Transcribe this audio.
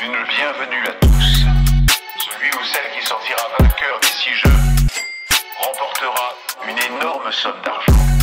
une bienvenue à tous. Celui ou celle qui sortira vainqueur des 6 jeux remportera une énorme somme d'argent.